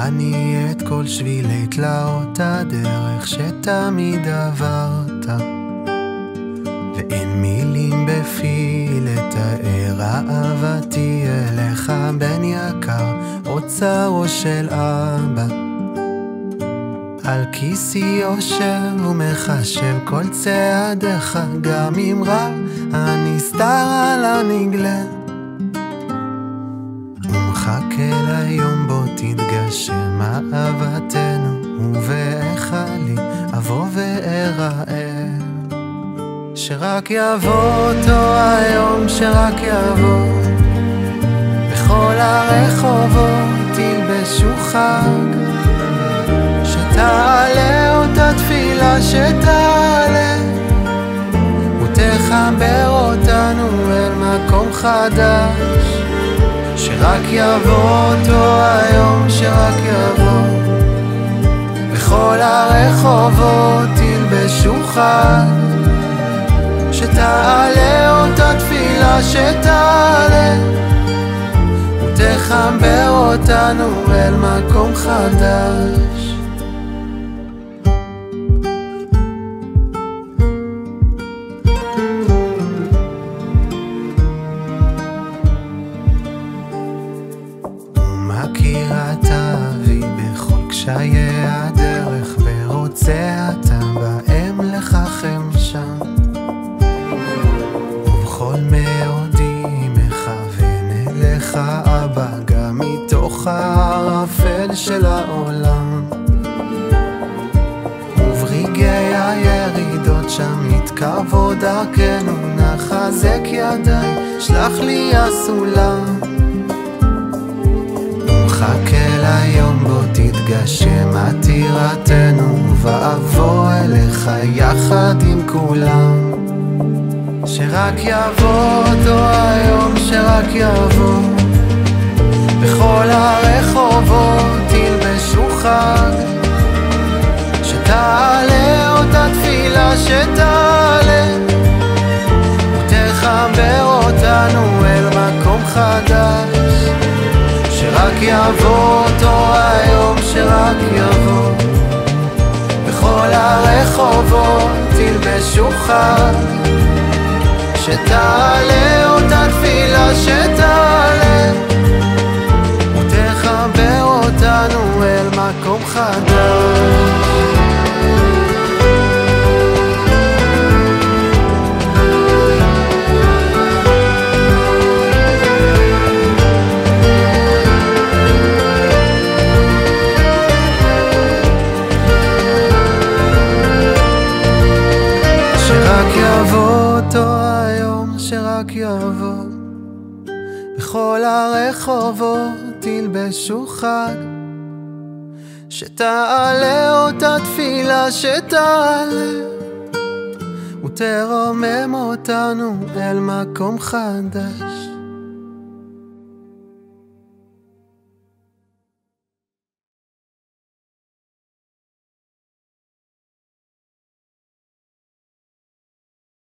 אני את כל שבילי תלאות הדרך שתמיד עברת, ואין מילים בפי לתאר אהבתי אליך, בן יקר, אוצרו של אבא. על כיסי יושב ומחשב כל צעדיך, גם אם רע הנסתר על הנגלה, ומחכה ליום בו תתגשם אהבתנו, ובאיך לי אבוא ואראה. שרק יבוא אותו היום, שרק יבוא, בכל הרחובות תלבשו חג, שתעלה אותה תפילה שתעלה, ותחבר אותנו אל מקום חדש. שרק יבוא אותו היום, שרק יבוא, בכל הרחובות תלבשו חג, שתעלה אותה תפילה שתעלה, ותחבר אותנו אל מקום חדש. ומכירה תביא בכל קשיי הדרך, ורוצה אתה בהם לככם שם, ובכל מאודי מכוון אליך אבא, גם מתוך הערפל של העולם, וברגעי הירידות שם מתקרבות דרכנו, נחזק ידיי, שלח לי הסולם. מחכה ליום בו תתגשם עתירתנו, ואבוא אליך יחד עם כולם. שרק יבוא אותו היום, שרק יבוא, בכל הרחובות תלבשו חג, שתעלה אותה תפילה שתעלה, ותחבר אותנו אל מקום חדש. שרק יבוא אותו היום, שרק יבוא, בכל הרחובות תלבשו חג, שתעלה אותה תפילה שתעלה, ותחבר אותנו אל מקום חדש. שרק יבוא, בכל הרחובות תלבשו חג, שתעלה אותה תפילה שתעלה, ותרומם אותנו אל מקום חדש.